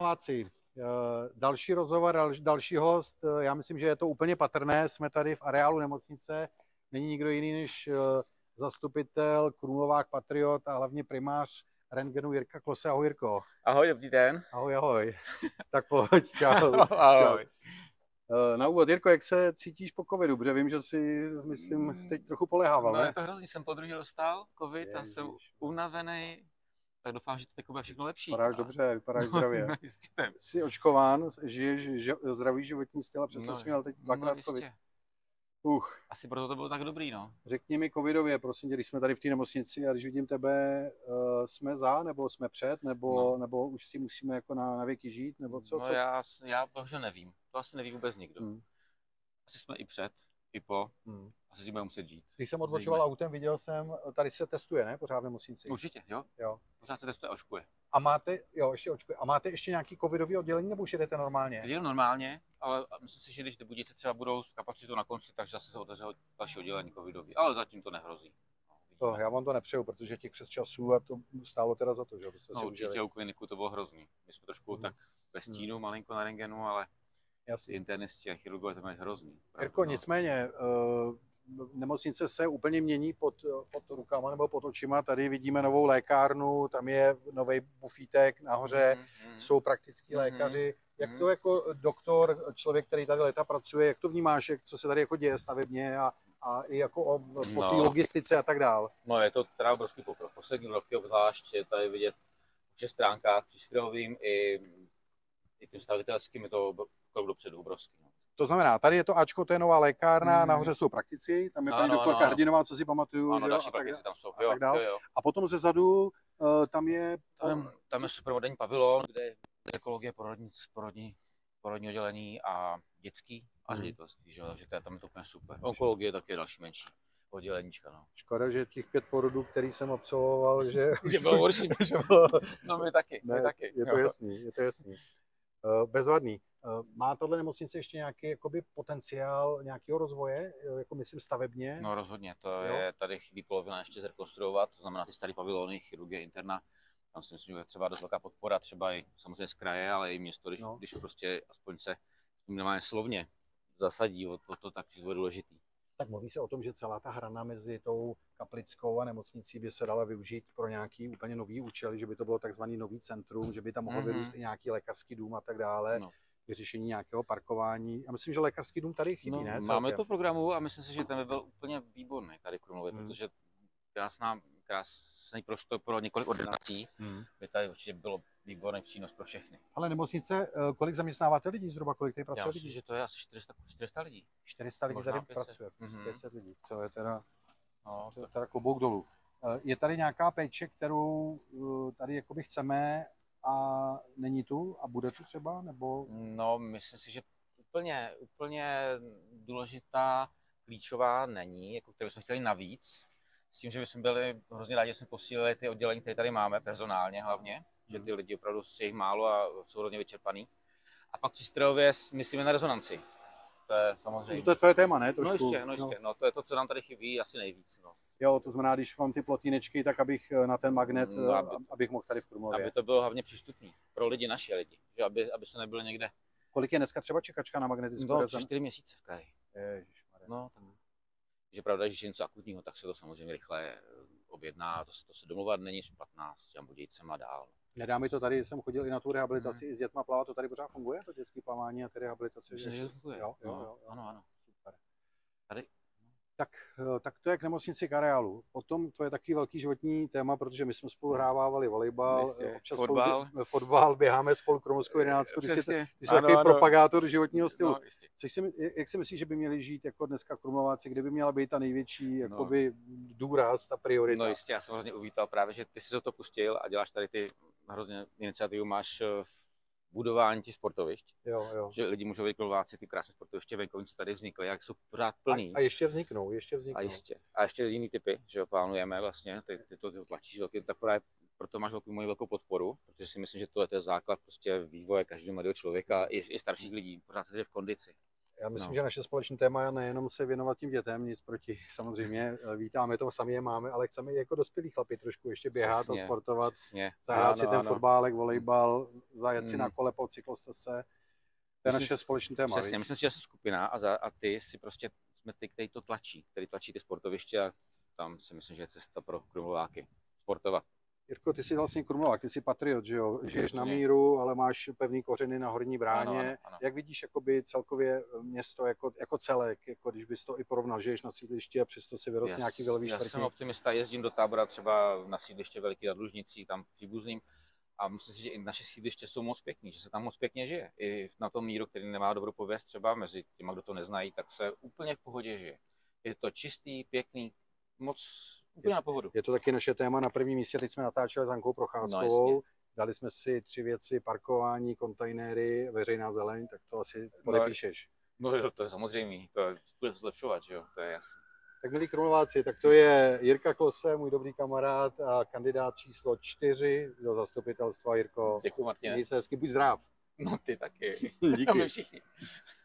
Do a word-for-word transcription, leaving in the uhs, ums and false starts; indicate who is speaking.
Speaker 1: Láci, další rozhovor, další host, já myslím, že je to úplně patrné, jsme tady v areálu nemocnice, není nikdo jiný než zastupitel Krumlovák Patriot a hlavně primář rentgenu Jirka Klose. Ahoj Jirko.
Speaker 2: Ahoj, dobrý den.
Speaker 1: Ahoj, ahoj. Tak pojď, čau.
Speaker 2: Ahoj.
Speaker 1: Na úvod, Jirko, jak se cítíš po covidu? Protože vím, že jsi, myslím, teď trochu polehával,
Speaker 2: no,
Speaker 1: ne?
Speaker 2: je to hrozný, jsem po druhý dostal covid a jsem unavený, tak doufám, že to teď bude všechno lepší.
Speaker 1: Vypadáš
Speaker 2: a...
Speaker 1: dobře, vypadáš zdravě.
Speaker 2: No, jistě.
Speaker 1: Jsi očkován, žiješ že, zdravý životní styl a přesto
Speaker 2: no,
Speaker 1: jsi měl teď dvakrát
Speaker 2: no,
Speaker 1: covid. Uh.
Speaker 2: Asi proto to bylo tak dobrý, no.
Speaker 1: Řekni mi covidově, prosím tě, když jsme tady v té nemocnici a když vidím tebe, uh, jsme za, nebo jsme před, nebo, no. nebo už si musíme jako na, na věky žít, nebo co?
Speaker 2: No
Speaker 1: co?
Speaker 2: já, já bohužel nevím, to asi neví vůbec nikdo. Hmm. Asi jsme i před, i po, hmm. asi si budeme muset žít.
Speaker 1: Když jsem odbočoval autem, viděl jsem, tady se testuje, ne, pořád v nemocnici?
Speaker 2: Určitě, jo.
Speaker 1: jo.
Speaker 2: Pořád se testuje a očkuje.
Speaker 1: A máte, jo, ještě očkuje. A máte ještě nějaký covidový oddělení, nebo už jedete normálně?
Speaker 2: Jedeme normálně, ale myslím si, že když Budějovice třeba budou s kapacitou na konci, takže zase se otevře další oddělení covidový, ale zatím to nehrozí.
Speaker 1: To, já vám to nepřeju, protože těch přes časů a to stálo teda za to, že byste
Speaker 2: no,
Speaker 1: si
Speaker 2: určitě
Speaker 1: užili.
Speaker 2: U kliniku to bylo hrozný. My jsme trošku hmm. tak ve stínu, hmm. malinko na rentgenu, ale
Speaker 1: Jasně.
Speaker 2: internisti a chirurgové to mají hrozný.
Speaker 1: Jirko, nicméně, uh, nemocnice se úplně mění pod, pod rukama nebo pod očima. Tady vidíme novou lékárnu, tam je nový bufítek nahoře, mm-hmm. jsou praktický mm-hmm. lékaři. Jak to jako doktor, člověk, který tady léta pracuje, jak to vnímáš, jak, co se tady jako děje stavebně a, a i jako o, po té no. logistice a tak dál?
Speaker 2: No je to teda obrovský pokrok. Poslední roky obzvlášť je tady vidět v všech stránkách přístrojovým i, i tím stavitelským je to krok dopředu obrovský. No.
Speaker 1: To znamená, tady je to Ačko, to je nová lékárna, hmm. nahoře jsou praktici, tam je paní doktorka Hrdinová, co si pamatuju.
Speaker 2: Ano,
Speaker 1: jo,
Speaker 2: další
Speaker 1: a
Speaker 2: praktici tam jsou.
Speaker 1: A,
Speaker 2: jo,
Speaker 1: tak dál.
Speaker 2: Jo, jo.
Speaker 1: A potom ze zadu uh, tam je...
Speaker 2: Tam, tam je supermoderní pavilon, kde je ekologie, porodní, porodní, porodní oddělení a dětský a ředitelství, hmm. že to je tam je to úplně super. Onkologie taky je další menší odděleníčka. No.
Speaker 1: Škoda, že těch pět porodů, který jsem absolvoval, že...
Speaker 2: že bylo horší. No my taky,
Speaker 1: ne,
Speaker 2: my taky.
Speaker 1: Je to jasný, je to jasný. Uh, bezvadný. Uh, má tato nemocnice ještě nějaký jakoby, potenciál nějakého rozvoje, jako myslím stavebně?
Speaker 2: No rozhodně, to jo? je, tady chybí polovina ještě zrekonstruovat, to znamená ty staré pavilony, chirurgie interna, tam si myslím, že je třeba dost velká podpora, třeba i samozřejmě z kraje, ale i město, když, no. když prostě aspoň se minimálně slovně zasadí o to, to tak je důležitý.
Speaker 1: Tak mluví se o tom, že celá ta hrana mezi tou kaplickou a nemocnicí by se dala využít pro nějaký úplně nový účel, že by to bylo takzvaný nový centrum, že by tam mohl mm-hmm. vyrůst i nějaký lékařský dům a tak dále, no. vyřešení nějakého parkování. A myslím, že lékařský dům tady chybí, no, ne? Celkem.
Speaker 2: Máme to v programu a myslím si, že ten by byl úplně výborný tady v Krumlově, mm. protože krásná, krásný prostor pro několik ordinací, mm. by tady určitě bylo výborný přínos pro všechny.
Speaker 1: Ale nemocnice, kolik zaměstnáváte lidí zhruba, kolik tady pracuje
Speaker 2: Já
Speaker 1: lidí?
Speaker 2: myslím, že to je asi čtyři sta, čtyři sta lidí.
Speaker 1: čtyři sta lidí tady
Speaker 2: pět set.
Speaker 1: pracuje,
Speaker 2: mm-hmm.
Speaker 1: pět set lidí, to je teda, no, to je teda klobouk dolů. Je tady nějaká péče, kterou tady jakoby chceme a není tu a bude tu třeba, nebo?
Speaker 2: No, myslím si, že úplně, úplně důležitá, klíčová není, jako kterou jsme chtěli navíc. S tím, že bychom byli hrozně rádi, že jsme posílili ty oddělení, které tady máme, personálně hlavně, že ty lidi opravdu je jich málo a jsou hodně vyčerpaný. A pak přístrojově myslíme na rezonanci. To je samozřejmě.
Speaker 1: To je tvoje téma, ne?
Speaker 2: Trošku. No jistě, no jistě. No. no to je to, co nám tady chybí asi nejvíc. No.
Speaker 1: Jo, to znamená, když mám ty plotínečky, tak abych na ten magnet, no, aby, abych mohl tady v Krumlově.
Speaker 2: Aby to bylo hlavně přístupný pro lidi, naše lidi, že aby, aby se nebylo někde.
Speaker 1: Kolik je dneska třeba čekačka na magnetickou
Speaker 2: rezonanci? No, čtyři měsíce v kraji.
Speaker 1: Ježišmarja.
Speaker 2: No, tak. Že pravda, že je něco akutního, tak se to samozřejmě rychle objedná, to se, to se domluvat není špatná s těm Budějcem a dál.
Speaker 1: Nedá mi to tady, jsem chodil i na tu rehabilitaci, hmm. i s dětma plavat, to tady pořád funguje, to dětské plavání a ty rehabilitace?
Speaker 2: Myslím, že to funguje.
Speaker 1: Jo, jo,
Speaker 2: no,
Speaker 1: jo, jo.
Speaker 2: Ano, ano.
Speaker 1: Super.
Speaker 2: Tady.
Speaker 1: Tak, tak to je k nemocnici k areálu. Potom to je taky velký životní téma, protože my jsme spolu hrávávali volejbal, občas
Speaker 2: fotbal.
Speaker 1: Spolu, fotbal, běháme spolu Krumlovskou jedenáctku. Ty jsi, ty jsi
Speaker 2: ano,
Speaker 1: takový
Speaker 2: ano.
Speaker 1: propagátor životního stylu.
Speaker 2: No,
Speaker 1: Což si, jak si myslíš, že by měli žít jako dneska Krumlováci, kde by měla být ta největší
Speaker 2: no.
Speaker 1: jakoby, důraz, ta priorita?
Speaker 2: No jistě, já jsem hrozně uvítal právě, že ty jsi to pustil a děláš tady ty hrozně iniciativu, máš v budování těch sportovišť,
Speaker 1: jo, jo.
Speaker 2: že lidi můžou být Krumlováci, ty krásné sportoviště venkovní, co tady vznikly, jak jsou pořád plný.
Speaker 1: A, a ještě vzniknou, ještě vzniknou.
Speaker 2: A ještě, a ještě jiný typy, že jo, plánujeme vlastně, ty, ty to ty tlačíš velký, tak právě proto máš velkou, moji velkou podporu, protože si myslím, že to je základ prostě vývoje každého mladého člověka i, i starších lidí, pořád se v kondici.
Speaker 1: Já myslím,
Speaker 2: No.
Speaker 1: že naše společné téma je nejenom se věnovat tím dětem, nic proti, samozřejmě vítáme to, sami je máme, ale chceme i jako dospělí chlapi trošku ještě běhat
Speaker 2: Přesně,
Speaker 1: a sportovat,
Speaker 2: přesně.
Speaker 1: zahrát
Speaker 2: Ano,
Speaker 1: si ten
Speaker 2: ano.
Speaker 1: fotbálek, volejbal, zajet si
Speaker 2: Mm.
Speaker 1: na kole po cyklostezce. To je
Speaker 2: Myslím
Speaker 1: naše
Speaker 2: si-
Speaker 1: společné téma.
Speaker 2: Přesně,
Speaker 1: víš?
Speaker 2: myslím si, že jsi skupina a, za, a ty si prostě, jsme ty, který to tlačí, který tlačí ty sportoviště a tam si myslím, že je cesta pro krumlováky sportovat.
Speaker 1: Jirko, ty jsi vlastně krumlovák, ty jsi patriot, že jo? Žiješ na
Speaker 2: Rozumím.
Speaker 1: míru, ale máš pevný kořeny na Horní Bráně.
Speaker 2: Ano, ano, ano.
Speaker 1: Jak vidíš jakoby celkově město jako, jako celek, jako když bys to i porovnal, žiješ na sídlišti a přesto si vyrost nějaký vilový
Speaker 2: Já
Speaker 1: čtvrtí?
Speaker 2: jsem optimista, jezdím do Tábora třeba na sídliště Veliký nad Lužnicí, tam příbuzným. A myslím si, že i naše sídliště jsou moc pěkný, že se tam moc pěkně žije. I na tom míru, který nemá dobrou pověst třeba mezi těma, kdo to neznají, tak se úplně v pohodě žije. Je to čistý, pěkný, moc úplně na pohodu.
Speaker 1: Je to taky naše téma na prvním místě, teď jsme natáčeli s Ankou Procházkovou.
Speaker 2: No,
Speaker 1: Dali jsme si tři věci, parkování, kontejnery, veřejná zeleň, tak to asi podepíšeš.
Speaker 2: No jo, to je samozřejmé, to je bude zlepšovat, že jo, to je jasné.
Speaker 1: Tak milí krumlováci, tak to je Jirka Klose, můj dobrý kamarád a kandidát číslo čtyři do zastupitelstva. Jirko,
Speaker 2: Děkuji, Martine.
Speaker 1: měj se hezky, buď zdrav.
Speaker 2: No ty taky.
Speaker 1: Díky.
Speaker 2: My všichni.